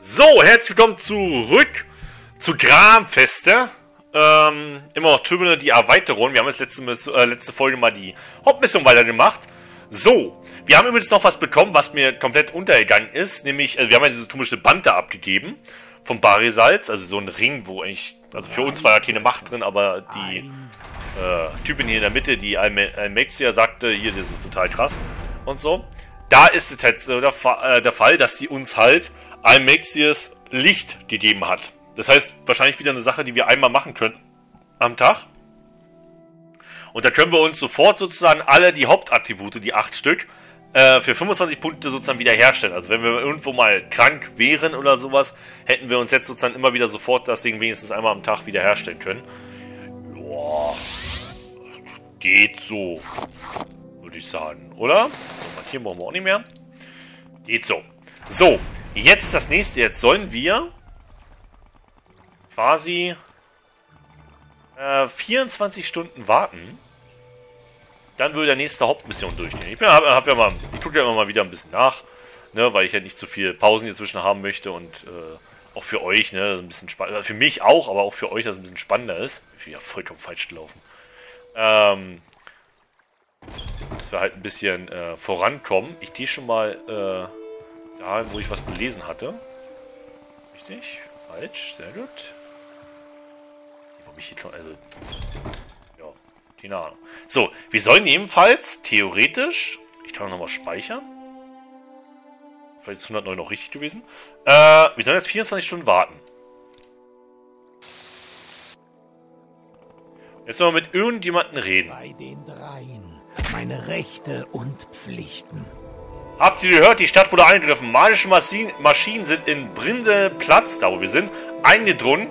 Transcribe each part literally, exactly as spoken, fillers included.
So, herzlich willkommen zurück zu Gramfeste. Ähm, immer noch Tribunal, die Erweiterung. Wir haben jetzt letzte, äh, letzte Folge mal die Hauptmission weitergemacht. So, wir haben übrigens noch was bekommen, was mir komplett untergegangen ist. Nämlich, also wir haben ja dieses komische Band da abgegeben. Vom Barisalz, also so ein Ring, wo eigentlich, also für uns war ja keine Macht drin, aber die äh, Typin hier in der Mitte, die Almexia, sagte, hier, das ist total krass und so. Da ist es halt so der, äh, der Fall, dass sie uns halt Almexias Licht gegeben hat. Das heißt, wahrscheinlich wieder eine Sache, die wir einmal machen können am Tag. Und da können wir uns sofort sozusagen alle die Hauptattribute, die acht Stück, äh, für fünfundzwanzig Punkte sozusagen wiederherstellen. Also wenn wir irgendwo mal krank wären oder sowas, hätten wir uns jetzt sozusagen immer wieder sofort das Ding wenigstens einmal am Tag wiederherstellen können. Boah, geht so, würde ich sagen, oder? So, markieren brauchen wir auch nicht mehr. Geht so. So, jetzt das nächste. Jetzt sollen wir quasi äh, vierundzwanzig Stunden warten. Dann würde der nächste Hauptmission durchgehen. Ich, hab, hab ja mal, ich gucke ja immer mal wieder ein bisschen nach, ne, weil ich ja nicht zu viel Pausen dazwischen haben möchte und äh, auch für euch, ne, ein bisschen spannender, für mich auch, aber auch für euch, dass es ein bisschen spannender ist. Ich bin ja vollkommen falsch gelaufen. Ähm, dass wir halt ein bisschen äh, vorankommen. Ich gehe schon mal äh, da, wo ich was gelesen hatte. Richtig? Falsch? Sehr gut. Ich hier, also, ja, keine Ahnung. So, wir sollen ebenfalls theoretisch, ich kann auch nochmal speichern. Vielleicht ist hundertneun noch richtig gewesen. Äh, wir sollen jetzt vierundzwanzig Stunden warten. Jetzt sollen wir mit irgendjemandem reden. Bei den dreien meine Rechte und Pflichten. Habt ihr gehört, die Stadt wurde angegriffen. Magische Maschinen, Maschinen sind in Brindelplatz, da wo wir sind, eingedrungen.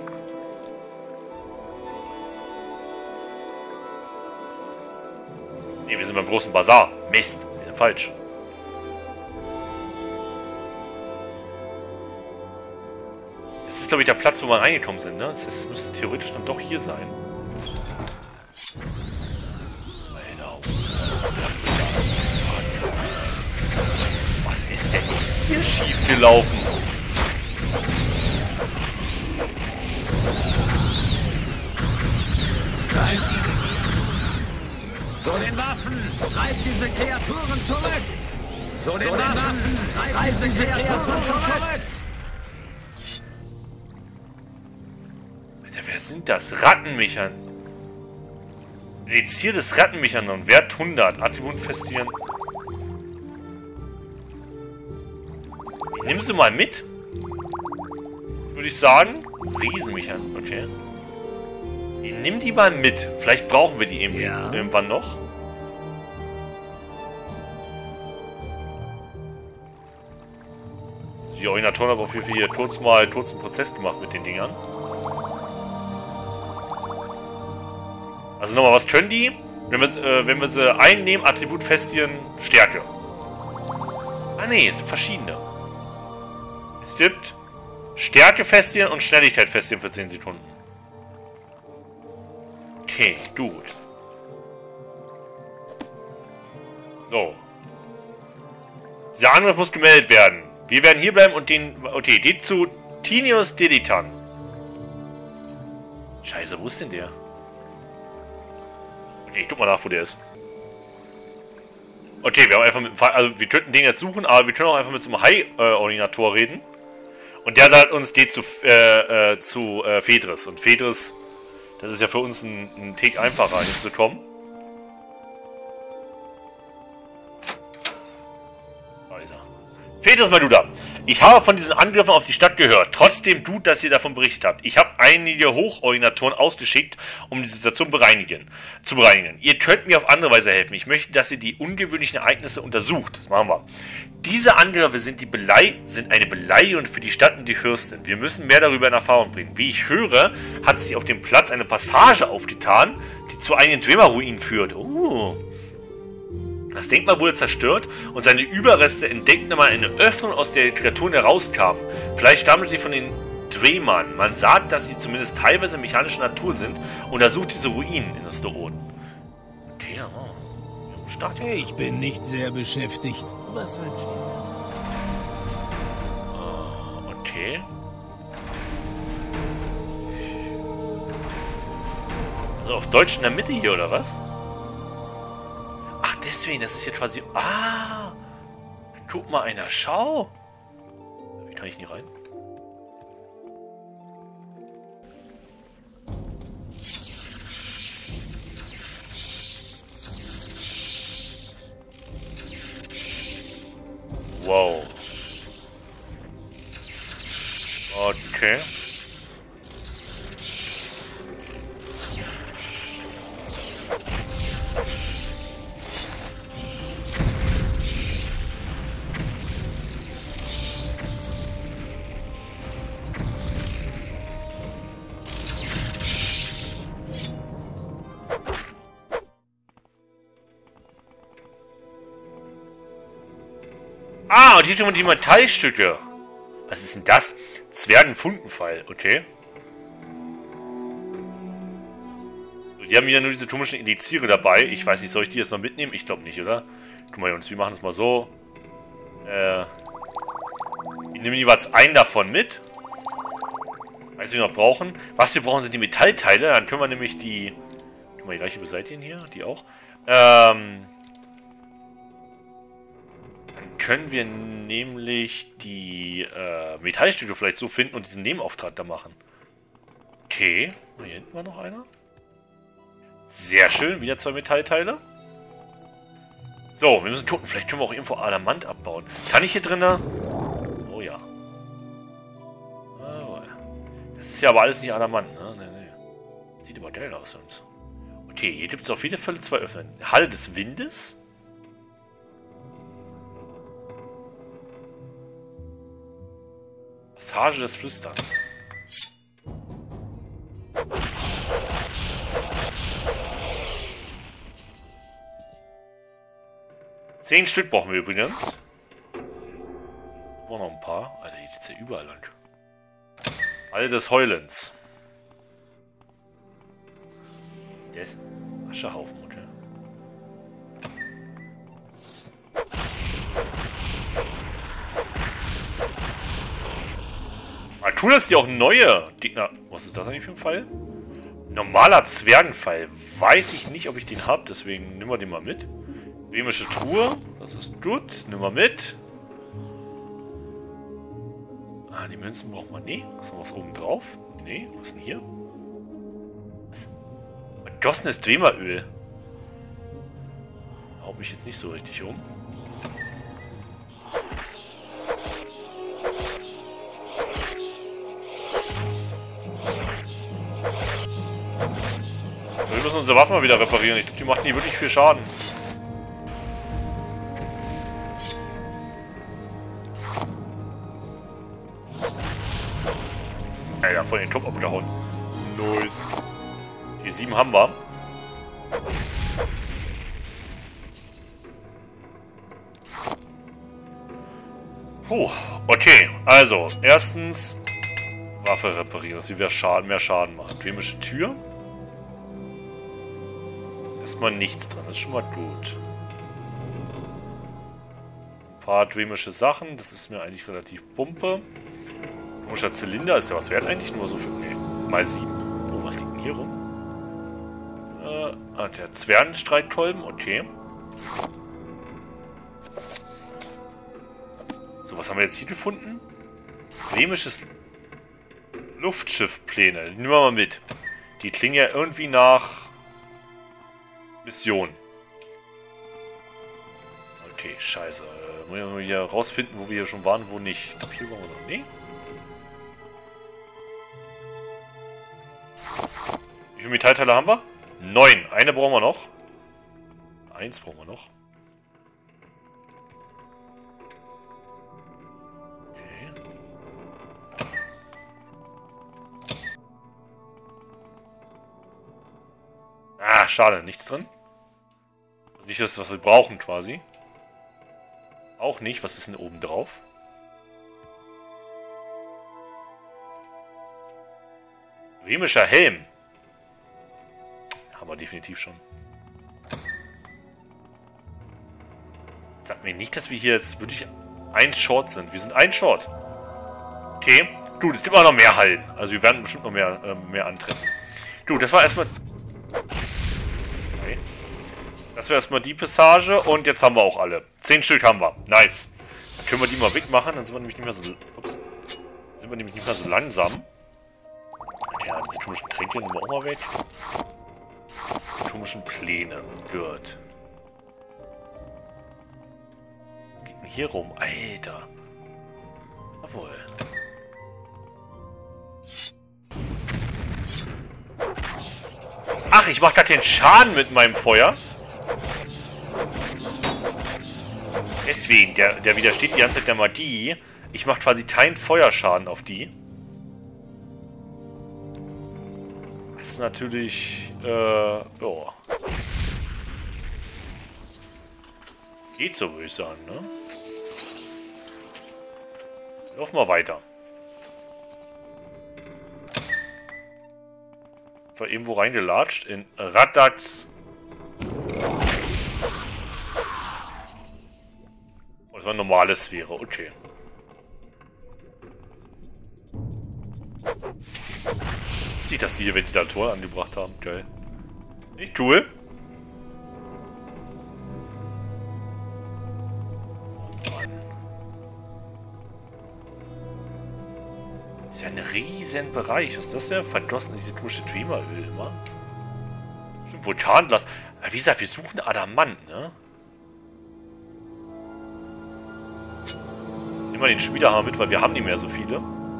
Ne, wir sind beim großen Bazar. Mist, wir sind falsch. Das ist, glaube ich, der Platz, wo wir reingekommen sind, ne? Das, das müsste theoretisch dann doch hier sein. Alter. Was ist denn hier schief gelaufen? So den Waffen! Treibt diese Kreaturen zurück! So den, so den Waffen! Waffen. Treibt, Treibt diese Kreaturen zurück! Alter, wer sind das? Rattenmechern. Reduziertes Rattenmechanon. Wert hundert. Attribut festieren. Nimm sie mal mit. Würde ich sagen. Riesenmechern. Okay. Nimm die mal mit. Vielleicht brauchen wir die irgendwie ja. irgendwann noch. Die Originatoren haben auf jeden Fall hier kurz mal kurzen Prozess gemacht mit den Dingern. Also nochmal, was können die? Wenn wir, äh, wenn wir sie einnehmen, Attribut festieren, Stärke. Ah ne, es sind verschiedene. Es gibt Stärke festieren und Schnelligkeit festieren für zehn Sekunden. Okay, gut. So. Dieser Angriff muss gemeldet werden. Wir werden hier bleiben und den... Okay, geht zu Tinius Deditan. Scheiße, wo ist denn der? Okay, ich guck mal nach, wo der ist. Okay, wir haben einfach mit dem... Also, wir könnten den jetzt suchen, aber wir können auch einfach mit so einem High-Ordinator reden. Und der sagt uns, geht zu, äh, äh, zu äh, Fedris. Und Fedris... Das ist ja für uns ein, ein Tick einfacher hinzukommen. Da ist er. Fedris Maduda, ich habe von diesen Angriffen auf die Stadt gehört. Trotzdem tut, dass ihr davon berichtet habt. Ich habe einige Hochordinatoren ausgeschickt, um die Situation bereinigen, zu bereinigen. Ihr könnt mir auf andere Weise helfen. Ich möchte, dass ihr die ungewöhnlichen Ereignisse untersucht. Das machen wir. Diese Angriffe sind, die Belei sind eine Beleidigung für die Stadt und die Fürstin. Wir müssen mehr darüber in Erfahrung bringen. Wie ich höre, hat sich auf dem Platz eine Passage aufgetan, die zu einem Dwemer-Ruin führt. Uh. Das Denkmal wurde zerstört und seine Überreste entdeckten mal eine Öffnung, aus der die Kreaturen herauskamen. Vielleicht stammen sie von den Dwemern. Man sagt, dass sie zumindest teilweise mechanischer Natur sind und untersucht diese Ruinen in Osteroden. Okay, oh. Start. Ich bin nicht sehr beschäftigt. Was wünscht ihr? Okay. Also auf Deutsch in der Mitte hier, oder was? Ach, deswegen, das ist hier quasi... Ah! Guck mal einer, schau! Wie kann ich nie rein? Wow. Okay. Ah, und hier tun wir die Metallstücke. Was ist denn das? Zwergenfunkenpfeil, okay. Die haben hier nur diese komischen Elixiere dabei. Ich weiß nicht, soll ich die jetzt noch mitnehmen? Ich glaube nicht, oder? Guck mal, Jungs, wir machen es mal so. Äh. Ich nehme jeweils einen davon mit. Was wir noch brauchen. Was wir brauchen, sind die Metallteile. Dann können wir nämlich die... Können wir die gleiche beseitigen hier? Die auch. Ähm... Können wir nämlich die äh, Metallstücke vielleicht so finden und diesen Nebenauftrag da machen. Okay. Hier hinten war noch einer. Sehr schön. Wieder zwei Metallteile. So, wir müssen gucken. Vielleicht können wir auch irgendwo Adamant abbauen. Kann ich hier drinnen... Oh ja. Oh, das ist ja aber alles nicht Adamant, ne? Nee, nee. Sieht aber geil aus sonst. Okay, hier gibt es auf jeden Fall zwei Öffnen. Halle des Windes. Passage des Flüsterns. Zehn Stück brauchen wir übrigens. Auch noch ein paar. Alter, hier geht's ja überall lang. Alle des Heulens. Der ist Aschehaufen, okay. Cool, dass die auch neue Gegner... Was ist das eigentlich für ein Pfeil? Normaler Zwergenpfeil. Weiß ich nicht, ob ich den habe, deswegen nehmen wir den mal mit. Römische Truhe. Das ist gut. Nehmen wir mit. Ah, die Münzen brauchen wir nicht. Ist noch was oben drauf? Nee, was ist denn hier? Was? Vergossenes Dwemeröl. Haut mich jetzt nicht so richtig um. Wir müssen unsere Waffen mal wieder reparieren. Ich glaube, die macht nie wirklich viel Schaden. Alter, von den Topf abgehauen. Nice. Die sieben haben wir. Puh, okay. Also, erstens Waffe reparieren, dass wir Schaden, mehr Schaden machen. Dwemische Tür. Erstmal nichts dran, das ist schon mal gut. Ein paar dwemische Sachen, das ist mir eigentlich relativ pumpe. Komischer Zylinder, ist der was wert eigentlich? Nur so für... Nee, mal sieben. Oh, was liegt denn hier rum? Äh, ah, der Zwergenstreitkolben, okay. So, was haben wir jetzt hier gefunden? Dwemisches Luftschiffpläne. Die nehmen wir mal mit. Die klingen ja irgendwie nach... Mission. Okay, scheiße. Äh, muss ich mal hier rausfinden, wo wir hier schon waren, wo nicht. Ich glaube, hier waren wir noch. Nee. Wie viele Metallteile haben wir? Neun. Eine brauchen wir noch. Eins brauchen wir noch. Okay. Ah, schade. Nichts drin. Nicht das, was wir brauchen, quasi. Auch nicht. Was ist denn oben drauf? Römischer Helm. Haben wir definitiv schon. Sag mir nicht, dass wir hier jetzt wirklich ein Short sind. Wir sind ein Short. Okay. Du, es gibt auch noch mehr Hallen. Also wir werden bestimmt noch mehr, äh, mehr antreffen. Du, das war erstmal... Okay. Das war erstmal die Passage und jetzt haben wir auch alle. Zehn Stück haben wir. Nice. Dann können wir die mal wegmachen, dann sind wir nämlich nicht mehr so... Ups. Sind wir nämlich nicht mehr so langsam. Ja, diese komischen Tränke nehmen wir auch mal weg. Die komischen Pläne. Gut. Was geht denn hier rum? Alter. Jawohl. Ach, ich mach grad den Schaden mit meinem Feuer. Deswegen, der, der widersteht die ganze Zeit der Magie. Ich mach quasi keinen Feuerschaden auf die. Das ist natürlich, äh, ja. Geht so, würde ich sagen, ne? Laufen wir weiter. War irgendwo reingelatscht in Raddatz. Oh, das war eine normale Sphäre, okay. Sieht, dass die hier Ventilatoren angebracht haben. Geil. Nicht cool. Oh Mann. Ist ja ein riesen Bereich. Was ist das denn? Vergossen diese komische Twemeröl immer. Stimmt, Vulkanglas. Wie gesagt, wir suchen Adamant, ne? Nehmen wir den Schmiedehammer mit, weil wir haben nicht mehr so viele.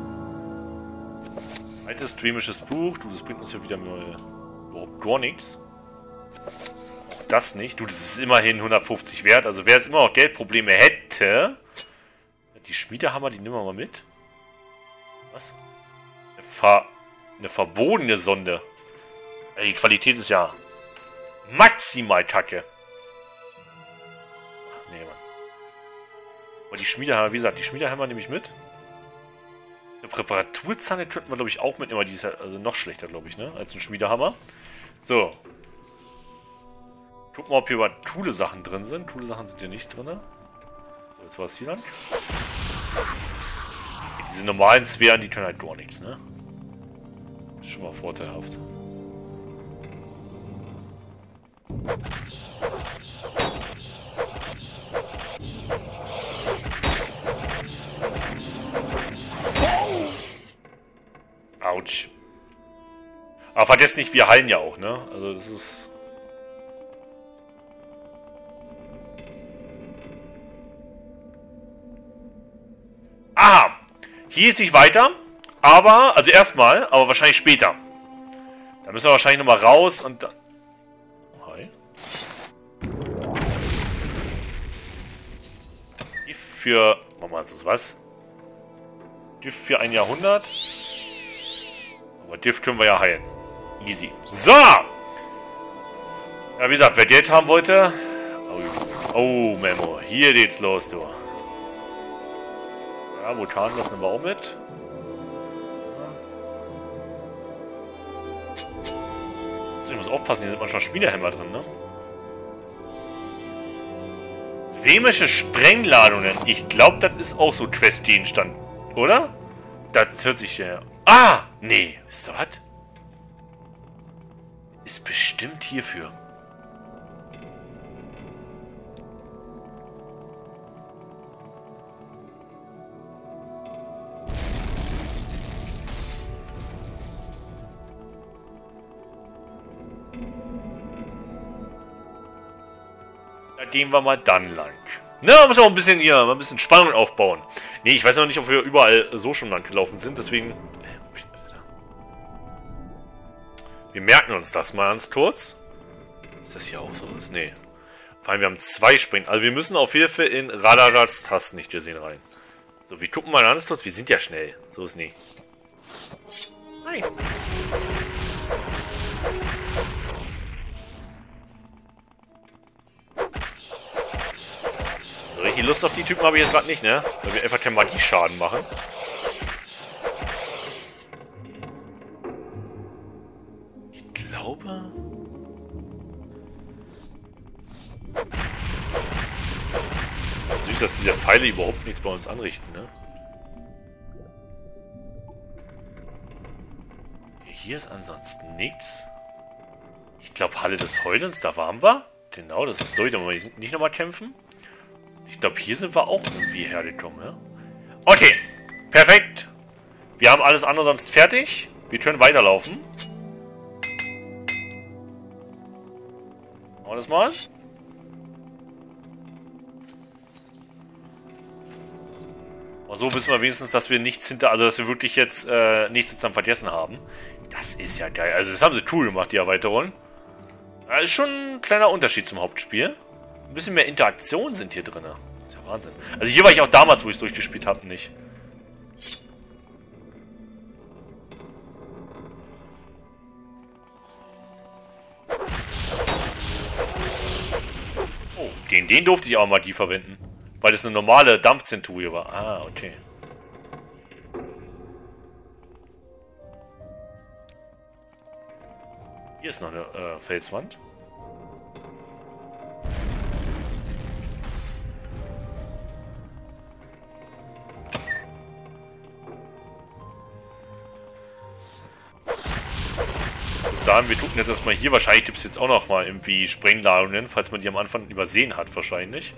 Altes streamisches Buch. Du, das bringt uns ja wieder mal überhaupt gar nichts. Auch das nicht. Du, das ist immerhin hundertfünfzig wert. Also wer jetzt immer noch Geldprobleme hätte... Die Schmiedehammer, die nehmen wir mal mit. Was? Eine, ver eine verbotene Sonde. Die Qualität ist ja maximal kacke. Ach, nee, Mann. Aber die Schmiedehammer, wie gesagt, die Schmiedehammer nehme ich mit. Eine Präparaturzange könnten wir, glaube ich, auch mitnehmen, aber die ist halt also noch schlechter, glaube ich, ne? Als ein Schmiedehammer. So. Gucken wir, ob hier überhaupt coole Sachen drin sind. Coole Sachen sind hier nicht drin. So, jetzt war es hier lang. Diese normalen Sphären, die können halt gar nichts, ne? Ist schon mal vorteilhaft. Autsch. Aber vergesst nicht, wir heilen ja auch, ne? Also das ist... Aha! Hier ist nicht weiter, aber... Also erstmal, aber wahrscheinlich später. Da müssen wir wahrscheinlich nochmal raus und dann... Hi. Gift für... Mama, ist das was? Gift für ein Jahrhundert. Aber Gift können wir ja heilen. Easy. So! Ja, wie gesagt, wer Geld haben wollte... Oh, oh Memo. Hier geht's los, du. Ja, Vulkan lassen wir auch mit. So, ich muss aufpassen, hier sind manchmal Schmiedehämmer drin, ne? Chemische Sprengladungen. Ich glaube, das ist auch so Questgegenstand, oder? Das hört sich ja... Ah! Nee. Wisst ihr was? Ist bestimmt hierfür. Da gehen wir mal dann lang. Na, ne, muss auch ein bisschen hier, mal ein bisschen Spannung aufbauen. Nee, ich weiß noch nicht, ob wir überall so schon lang gelaufen sind, deswegen... Wir merken uns das mal ganz kurz. Ist das hier auch so? Nee. Vor allem, wir haben zwei Springen. Also wir müssen auf jeden Fall in Raddatz hast nicht gesehen rein. So, wir gucken mal ganz kurz. Wir sind ja schnell. So ist nie. Nein. So richtig Lust auf die Typen habe ich jetzt gerade nicht, ne? Weil wir einfach keinen Magie-Schaden machen. Ich glaube... Süß, dass diese Pfeile überhaupt nichts bei uns anrichten, ne? hier ist ansonsten nichts. Ich glaube, Halle des Heulens, da waren wir. Genau, das ist durch, da wollen wir nicht nochmal kämpfen. Ich glaube, hier sind wir auch irgendwie hergekommen, ja? Okay, perfekt. Wir haben alles andere sonst fertig. Wir können weiterlaufen. Machen wir das mal. Und so wissen wir wenigstens, dass wir nichts hinter, also dass wir wirklich jetzt äh, nichts zusammen vergessen haben. Das ist ja geil. Also das haben sie cool gemacht, die Erweiterung. Das ist schon ein kleiner Unterschied zum Hauptspiel. Ein bisschen mehr Interaktion sind hier drin. Das ist ja Wahnsinn. Also hier war ich auch damals, wo ich es durchgespielt habe, nicht. Oh, gegen den durfte ich auch Magie verwenden. Weil das eine normale Dampfzenturie war. Ah, okay. Hier ist noch eine äh, Felswand. Ich würde sagen, wir gucken jetzt erstmal hier. Wahrscheinlich gibt es jetzt auch noch mal irgendwie Sprengladungen, falls man die am Anfang übersehen hat, wahrscheinlich.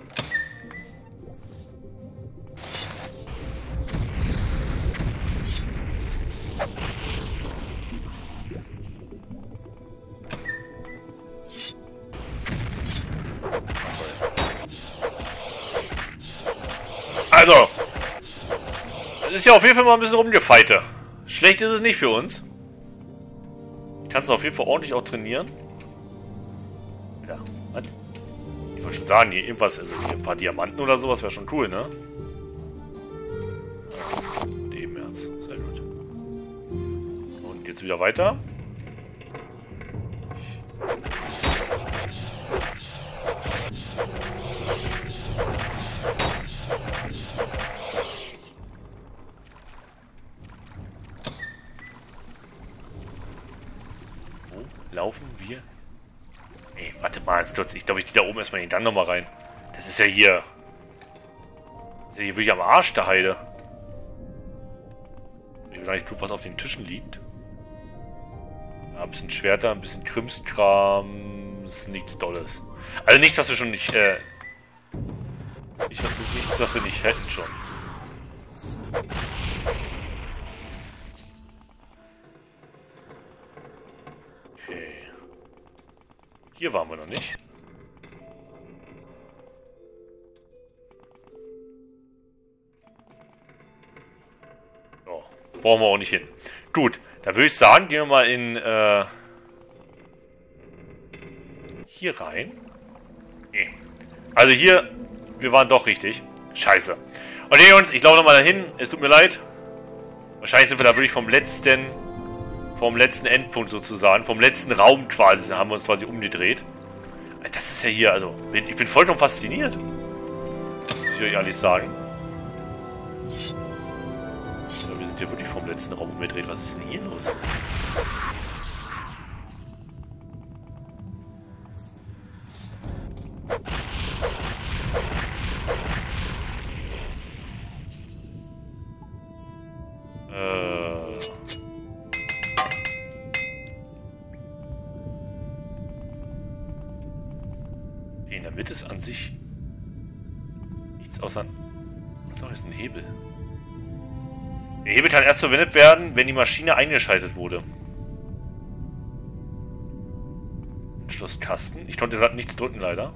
Also, es ist ja auf jeden Fall mal ein bisschen rumgefeite. Schlecht ist es nicht für uns. Ich kann es auf jeden Fall ordentlich auch trainieren. Ja, was? Ich wollte schon sagen, hier irgendwas, also hier ein paar Diamanten oder sowas wäre schon cool, ne? Ebenherz, sehr gut. Und geht's wieder weiter. Laufen wir? Ey, warte mal, jetzt kurz. Ich glaube, ich gehe da oben erstmal in den Gang nochmal rein. Das ist ja hier. Das ist ja hier wirklich am Arsch der Heide. Ich will gar nicht gucken, was auf den Tischen liegt. Ja, ein bisschen Schwerter, ein bisschen Krimskram. Das ist nichts Dolles. Also nichts, was wir schon nicht, äh. Nicht, nichts, was wir nicht hätten schon. Hier waren wir noch nicht. So, brauchen wir auch nicht hin. Gut, da würde ich sagen, gehen wir mal in äh, hier rein. Nee. Also hier, wir waren doch richtig. Scheiße. Okay, Jungs, ich laufe nochmal dahin. Es tut mir leid. Wahrscheinlich sind wir da wirklich vom letzten... Vom letzten Endpunkt sozusagen, vom letzten Raum quasi, haben wir uns quasi umgedreht. Das ist ja hier, also, ich bin vollkommen fasziniert. Muss ich euch ehrlich sagen. So, wir sind hier wirklich vom letzten Raum umgedreht. Was ist denn hier los? In der Mitte ist an sich nichts außer... Doch, ist ein Hebel. Der Hebel kann erst verwendet werden, wenn die Maschine eingeschaltet wurde. Schlusskasten. Ich konnte gerade nichts drücken, leider.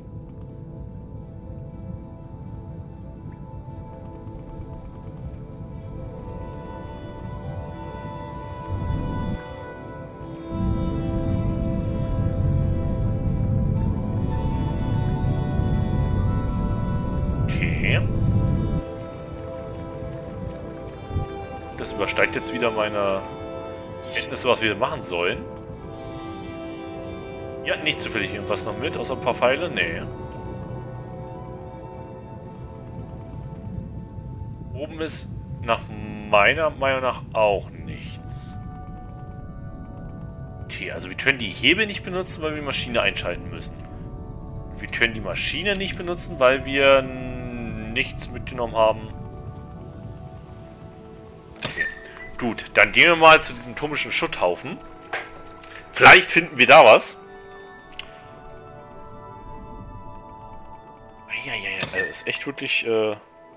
Das übersteigt jetzt wieder meine Kenntnisse, was wir machen sollen. Ja, nicht zufällig irgendwas noch mit, außer ein paar Pfeile? Nee. Oben ist nach meiner Meinung nach auch nichts. Okay, also wir können die Hebel nicht benutzen, weil wir die Maschine einschalten müssen. Wir können die Maschine nicht benutzen, weil wir nichts mitgenommen haben. Gut, dann gehen wir mal zu diesem komischen Schutthaufen. Vielleicht finden wir da was. Ja, ja, ja, das ist echt wirklich, äh...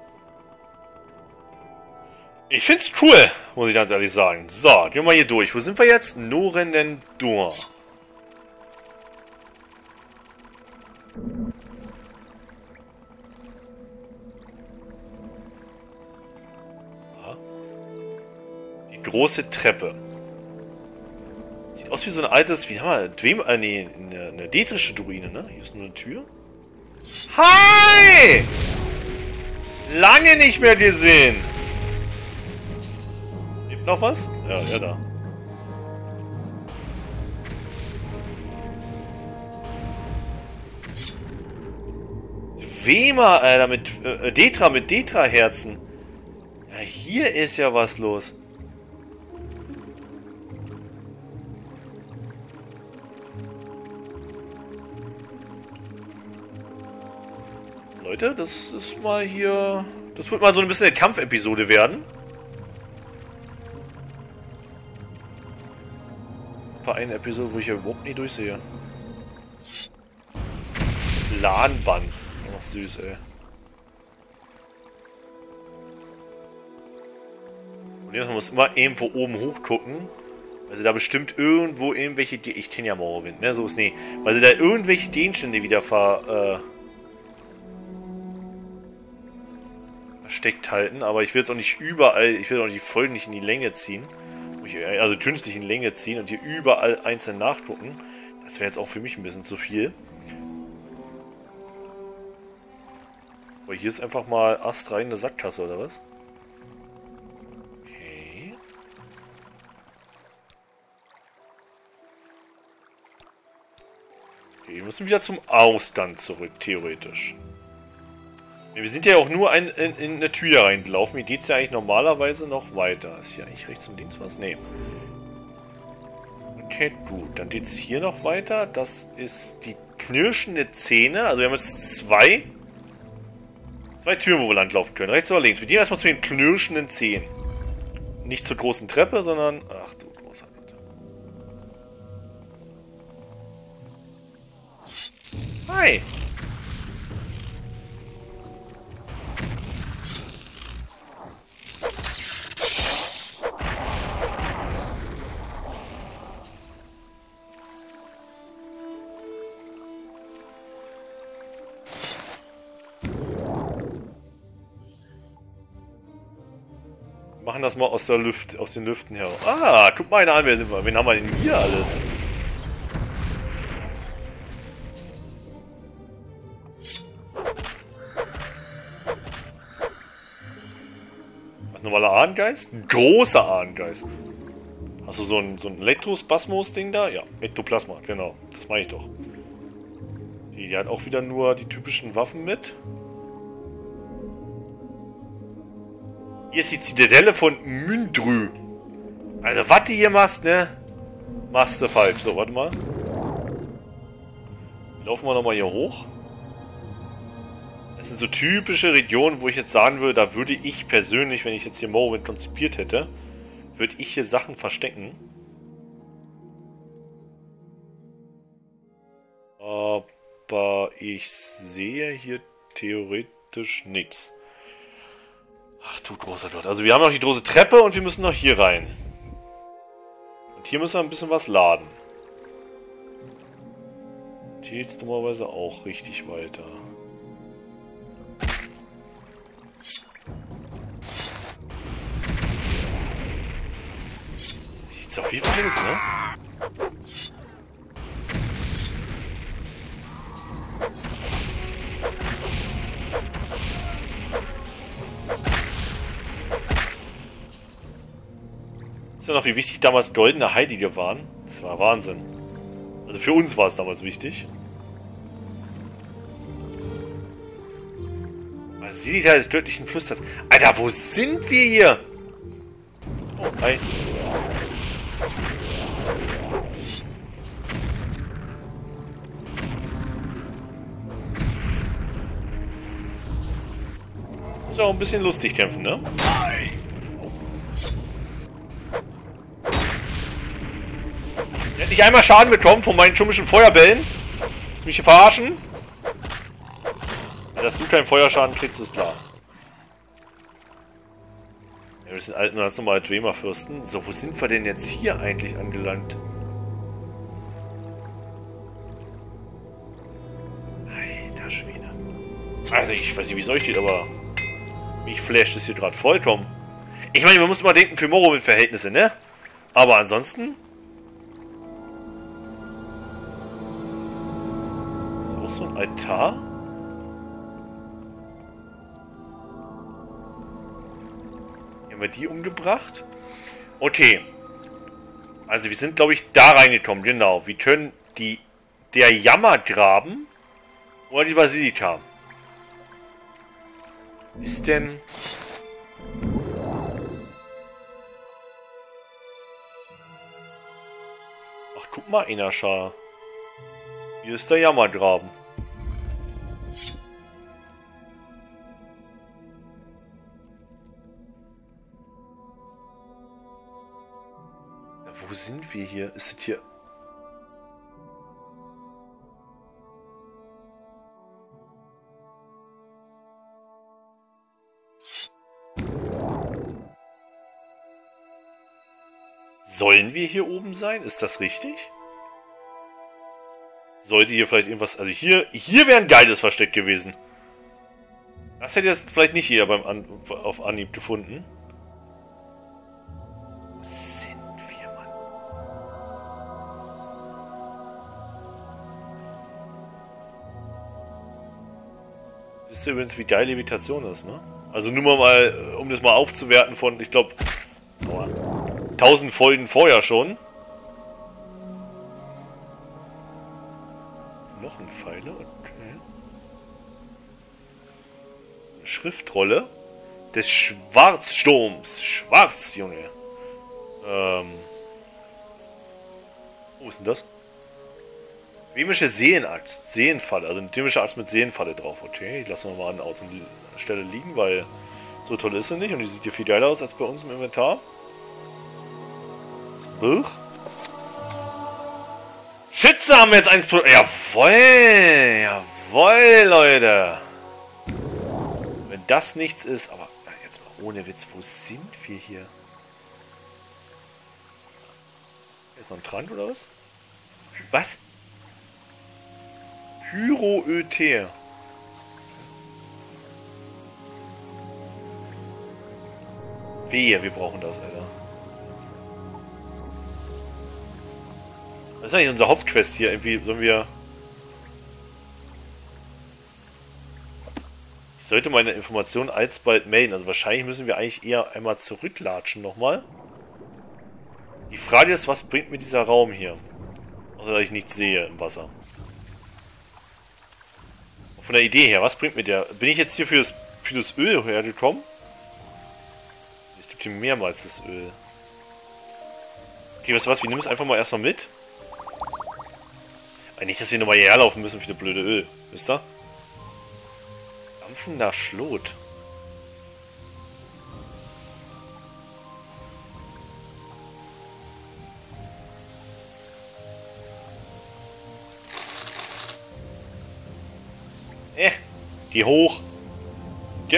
ich find's cool, muss ich ganz ehrlich sagen. So, gehen wir mal hier durch. Wo sind wir jetzt? Norenendur. Die große Treppe. Sieht aus wie so ein altes, wie haben wir, Dwem, äh, nee, eine, eine detrische Druine, ne? Hier ist nur eine Tür. Hi! Lange nicht mehr gesehen. Lebt noch was? Ja, ja, da. Dwemer, Alter, mit äh, Detra, mit Detra-Herzen. Ja, hier ist ja was los. Leute, das ist mal hier... Das wird mal so ein bisschen eine Kampfepisode werden. War eine Episode, wo ich ja überhaupt nicht durchsehe. Clanbands. Ach, süß, ey. Man muss immer irgendwo oben hochgucken. Weil sie da bestimmt irgendwo irgendwelche... De ich kenne ja Morrowind, ne? So ist nee. Weil sie da irgendwelche Gegenstände wieder ver... Äh, versteckt halten. Aber ich will jetzt auch nicht überall... Ich will auch die Folgen nicht in die Länge ziehen. Also künstlich in die Länge ziehen und hier überall einzeln nachgucken. Das wäre jetzt auch für mich ein bisschen zu viel. Aber hier ist einfach mal astrein eine Sackgasse, oder was? Okay. Okay, wir müssen wieder zum Ausgang zurück, theoretisch. Wir sind ja auch nur ein, in, in eine Tür reingelaufen. Hier geht es ja eigentlich normalerweise noch weiter. Ist hier eigentlich rechts und links was? Nee. Okay, gut. Dann geht es hier noch weiter. Das ist die knirschende Zähne. Also wir haben jetzt zwei... Zwei Türen, wo wir langlaufen können. Rechts oder links. Wir gehen erstmal zu den knirschenden Zähnen. Nicht zur großen Treppe, sondern... Ach du großer Gott. Hi! Machen das mal aus der Luft, aus den Lüften heraus. Ah, guck mal einer an, wer sind wir? Wen haben wir denn hier alles? Was, normaler Ahnengeist? Ein großer Ahnengeist. Hast du so ein, so ein Elektrospasmos-Ding da? Ja, Ektoplasma, genau. Das meine ich doch. Die, die hat auch wieder nur die typischen Waffen mit. Hier ist die Zitadelle von Myndrü. Also, was du hier machst, ne? Machst du falsch. So, warte mal. Laufen wir nochmal hier hoch. Das sind so typische Regionen, wo ich jetzt sagen würde, da würde ich persönlich, wenn ich jetzt hier Morrowind konzipiert hätte, würde ich hier Sachen verstecken. Aber ich sehe hier theoretisch nichts. Ach du großer Gott. Also wir haben noch die große Treppe und wir müssen noch hier rein. Und hier müssen wir ein bisschen was laden. Und hier geht es dummerweise auch richtig weiter. Hier ist auf jeden Fall los, ne? Ist ja noch, wie wichtig damals goldene Heilige waren. Das war Wahnsinn. Also für uns war es damals wichtig. Man sieht ja des göttlichen Flüsters. Alter, wo sind wir hier? Oh, hi. Muss ja auch ein bisschen lustig kämpfen, ne? Der hat nicht einmal Schaden bekommen von meinen komischen Feuerbällen. Willst du mich hier verarschen? Ja, dass du keinen Feuerschaden kriegst, ist klar. Ja, wir sind alten ganz normale Dwemer-Fürsten. So, wo sind wir denn jetzt hier eigentlich angelangt? Alter Schwede. Also ich weiß nicht, wie es euch geht, aber mich flasht es hier gerade vollkommen. Ich meine, man muss mal denken, für Morrowind-Verhältnisse, ne? Aber ansonsten... Ist auch so ein Altar? Haben wir die umgebracht? Okay. Also wir sind, glaube ich, da reingekommen, genau. Wir können die... Der Jammergraben oder die Basilika. Ist denn... Ach, guck mal, Inascha. Hier ist der Jammergraben. Ja, wo sind wir hier? Ist es hier... Sollen wir hier oben sein? Ist das richtig? Sollte hier vielleicht irgendwas... Also hier... Hier wäre ein geiles Versteck gewesen. Das hätte jetzt vielleicht nicht jeder beim An auf Anhieb gefunden. Wo sind wir, Mann? Wisst ihr übrigens, wie geil Levitation ist, ne? Also nur mal, um das mal aufzuwerten von, ich glaube... tausend Folgen vorher schon. Knochenpfeile, okay. Eine Schriftrolle des Schwarzsturms. Schwarz, Junge. Ähm. Wo ist denn das? Dwemische Seelenaxt. Seelenfalle. Also eine dwemische Axt mit Seelenfalle drauf. Okay, die lassen wir mal an der Stelle liegen, weil so toll ist sie nicht. Und die sieht hier viel geiler aus als bei uns im Inventar. Buch. Schütze haben wir jetzt eins pro... Jawoll! Jawoll, Leute! Wenn das nichts ist, aber jetzt mal ohne Witz, wo sind wir hier? Ist noch ein Trank oder was? Was? Pyroöther. Wehe, wir brauchen das, Alter. Was ist eigentlich unser Hauptquest hier? Irgendwie sollen wir... Ich sollte meine Informationen alsbald melden. Also wahrscheinlich müssen wir eigentlich eher einmal zurücklatschen nochmal. Die Frage ist, was bringt mir dieser Raum hier? Außer dass ich nichts sehe im Wasser. Von der Idee her, was bringt mir der? Bin ich jetzt hier für das, für das Öl hergekommen? Es gibt hier mehrmals das Öl. Okay, weißt du was? Wir nehmen es einfach mal erstmal mit. Nicht, dass wir nochmal hierher laufen müssen für das blöde Öl. Wisst ihr? Dampfender Schlot. Eh, geh hoch. Ja.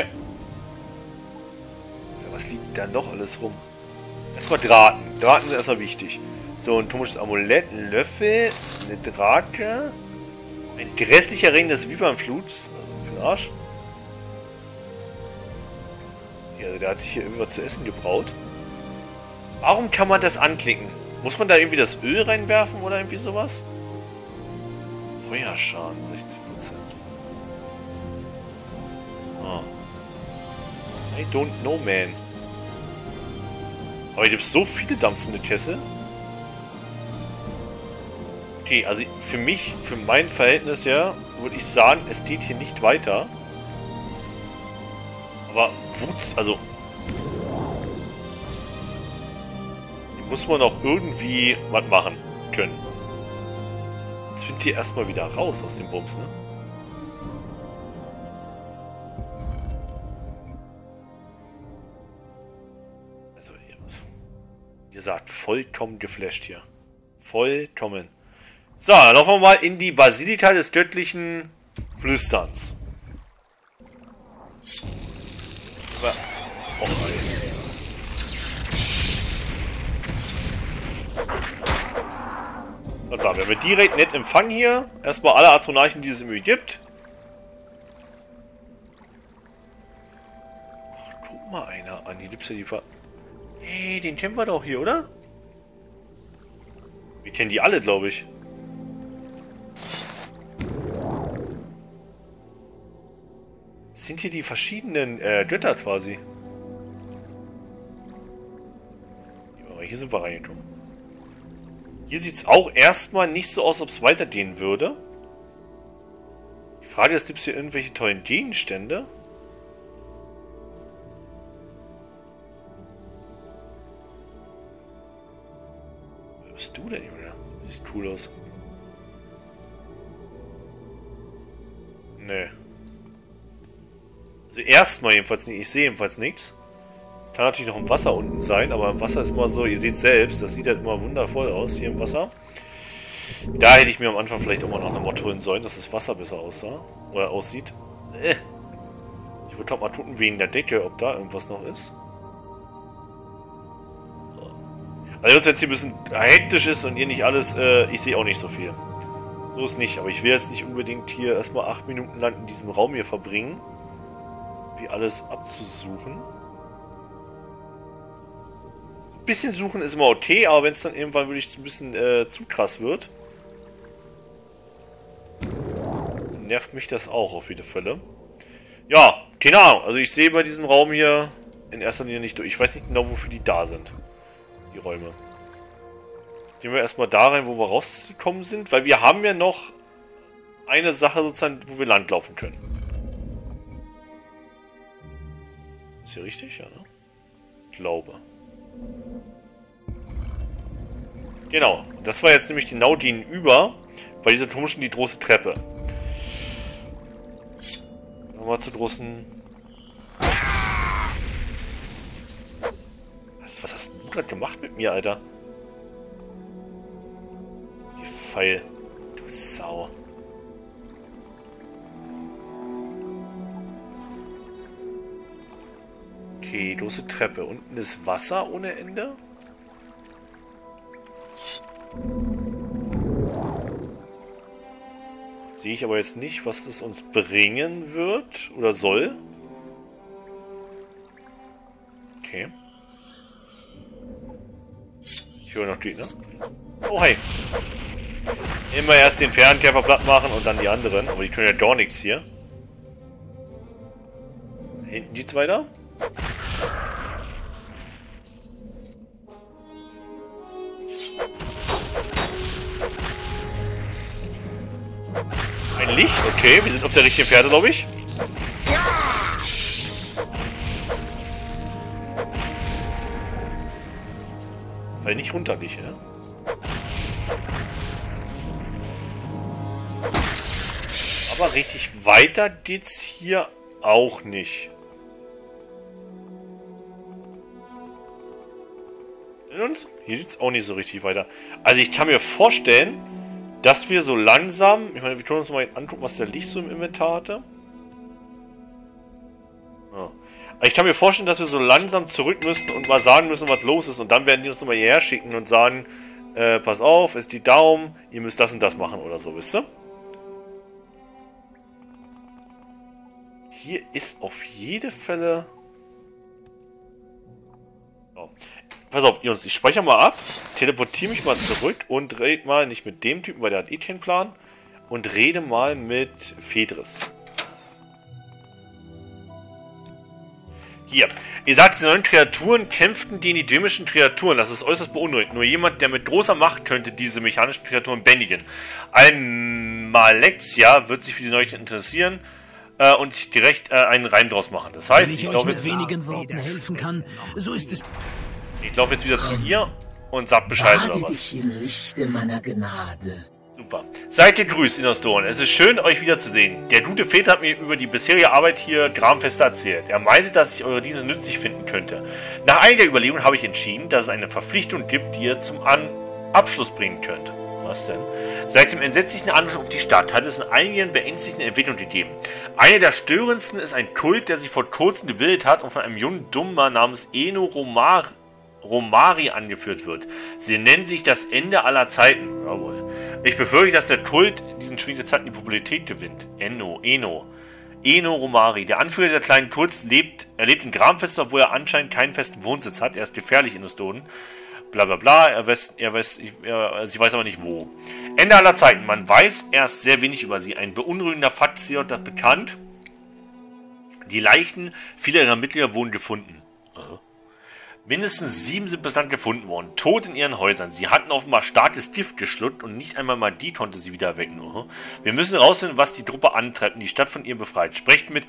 Was liegt da noch alles rum? Erstmal Drahten. Drahten sind erstmal wichtig. So, ein komisches Amulett, ein Löffel, eine Drake, ein grässlicher Ring des Vibernfluts. Für den Arsch. Ja, also der hat sich hier irgendwas zu essen gebraut. Warum kann man das anklicken? Muss man da irgendwie das Öl reinwerfen oder irgendwie sowas? Feuerschaden, sechzig Prozent. Ah. I don't know, man. Aber hier gibt es so viele dampfende Kessel. Okay, also für mich, für mein Verhältnis her, würde ich sagen, es geht hier nicht weiter. Aber Wutz, also... Hier muss man auch irgendwie was machen können. Jetzt findet ihr erstmal wieder raus aus dem Bums, ne? Also, ihr, ihr sagt vollkommen geflasht hier. Vollkommen. So, dann laufen wir mal in die Basilika des göttlichen Flüsterns. Oh, was sagen wir? Wir haben direkt nett Empfang hier. Erstmal alle Atronarchen, die es irgendwie gibt. Ach, guck mal einer an. Hier gibt's ja die Ver... Hey, den kennen wir doch hier, oder? Wir kennen die alle, glaube ich. Das sind hier die verschiedenen äh, Götter quasi. Ja, hier sind wir reingekommen. Hier sieht es auch erstmal nicht so aus, ob es weitergehen würde. Die Frage ist, gibt es hier irgendwelche tollen Gegenstände? Wer bist du denn, Junge? Sieht cool aus. Nee. Also erstmal jedenfalls nicht. Ich sehe jedenfalls nichts. Es kann natürlich noch im Wasser unten sein, aber im Wasser ist immer so, ihr seht selbst, das sieht halt immer wundervoll aus hier im Wasser. Da hätte ich mir am Anfang vielleicht auch mal noch eine Mod holen sollen, dass das Wasser besser aussah. Oder aussieht. Äh. Ich würde doch mal gucken wegen der Decke, ob da irgendwas noch ist. Also wenn es hier ein bisschen hektisch ist und ihr nicht alles, äh, ich sehe auch nicht so viel. So ist nicht, aber ich will jetzt nicht unbedingt hier erstmal acht Minuten lang in diesem Raum hier verbringen. Wie alles abzusuchen. Ein bisschen suchen ist immer okay, aber wenn es dann irgendwann wirklich ein bisschen äh, zu krass wird, nervt mich das auch auf jede Fälle. Ja, keine Ahnung. Also ich sehe bei diesem Raum hier in erster Linie nicht durch. Ich weiß nicht genau, wofür die da sind. Die Räume. Gehen wir erstmal da rein, wo wir rausgekommen sind, weil wir haben ja noch eine Sache sozusagen, wo wir langlaufen können. Ist hier richtig? Ja, ne? Ich glaube. Genau. Das war jetzt nämlich genau gegenüber bei dieser komischen, die große Treppe. Nochmal zur großen... Was, was hast du gerade gemacht mit mir, Alter? Die Pfeil. Du Sau. Okay, große Treppe. Unten ist Wasser ohne Ende. Sehe ich aber jetzt nicht, was das uns bringen wird oder soll. Okay. Ich höre noch Gegner. Oh, hey. Immer erst den Fernkämpfer platt machen und dann die anderen. Aber die können ja gar nichts hier. Hinten die zwei da? Ein Licht? Okay, wir sind auf der richtigen Pferde, glaube ich. Weil nicht runter nicht, ne? Aber richtig weiter geht's hier auch nicht. In uns? Hier geht's auch nicht so richtig weiter. Also ich kann mir vorstellen, dass wir so langsam... Ich meine, wir können uns mal angucken, was der Licht so im Inventar hatte. Ja. Ich kann mir vorstellen, dass wir so langsam zurück müssen und mal sagen müssen, was los ist. Und dann werden die uns nochmal hierher schicken und sagen, äh, pass auf, ist die Daumen, ihr müsst das und das machen oder so, wisst ihr? Hier ist auf jede Fälle... Oh. Pass auf, Jungs, ich speichere mal ab, teleportiere mich mal zurück und rede mal nicht mit dem Typen, weil der hat eh keinen Plan, und rede mal mit Fedris. Hier. Ihr sagt, die neuen Kreaturen kämpften gegen die dämischen Kreaturen. Das ist äußerst beunruhigend. Nur jemand, der mit großer Macht könnte diese mechanischen Kreaturen bändigen. Almalexia wird sich für die Neuigkeiten interessieren äh, und sich direkt äh, einen Reim draus machen. Das heißt, Wenn ich, ich euch glaube mit jetzt... wenigen Worten helfen kann, so ist es... Ich laufe jetzt wieder zu ihr und sag Bescheid oder was. Dich im Lichte meiner Gnade. Super. Seid gegrüßt, Innostoren. Es ist schön, euch wiederzusehen. Der gute Väter hat mir über die bisherige Arbeit hier Gramfeste erzählt. Er meinte, dass ich eure Dienste nützlich finden könnte. Nach einiger Überlegung habe ich entschieden, dass es eine Verpflichtung gibt, die ihr zum An Abschluss bringen könnt. Was denn? Seit dem entsetzlichen Angriff auf die Stadt hat es in einigen beängstigenden Entwicklungen gegeben. Eine der störendsten ist ein Kult, der sich vor kurzem gebildet hat und von einem jungen Dummer namens Eno Romar Romari angeführt wird. Sie nennen sich das Ende aller Zeiten. Jawohl. Ich befürchte, dass der Kult in diesen schwierigen Zeiten die Popularität gewinnt. Eno, Eno. Eno Romari. Der Anführer der kleinen Kults lebt, er lebt in Gramfester, wo er anscheinend keinen festen Wohnsitz hat. Er ist gefährlich in Ostoden. Blablabla, bla, bla. er weiß, er weiß, er, sie weiß aber nicht wo. Ende aller Zeiten. Man weiß erst sehr wenig über sie. Ein beunruhigender Fakt ist jedoch bekannt. Die Leichen vieler ihrer Mitglieder wurden gefunden. Uh. Mindestens sieben sind bislang gefunden worden, tot in ihren Häusern. Sie hatten offenbar starkes Gift geschluckt und nicht einmal mal die konnte sie wieder erwecken. Uh. Wir müssen herausfinden, was die Truppe antreibt und die Stadt von ihr befreit. Sprecht mit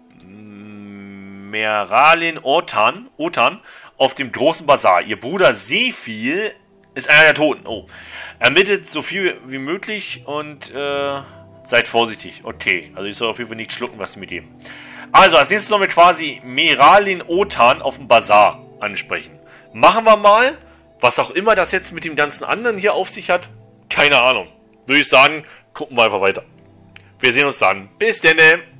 Meralin Otan, Otan auf dem großen Bazar. Ihr Bruder Sephil ist einer der Toten. Oh. Ermittelt so viel wie möglich und äh, seid vorsichtig. Okay, also ich soll auf jeden Fall nicht schlucken, was sie mit dem. Also, als nächstes sollen wir quasi Meralin Otan auf dem Bazar ansprechen. Machen wir mal. Was auch immer das jetzt mit dem ganzen anderen hier auf sich hat. Keine Ahnung. Würde ich sagen, gucken wir einfach weiter. Wir sehen uns dann. Bis denn.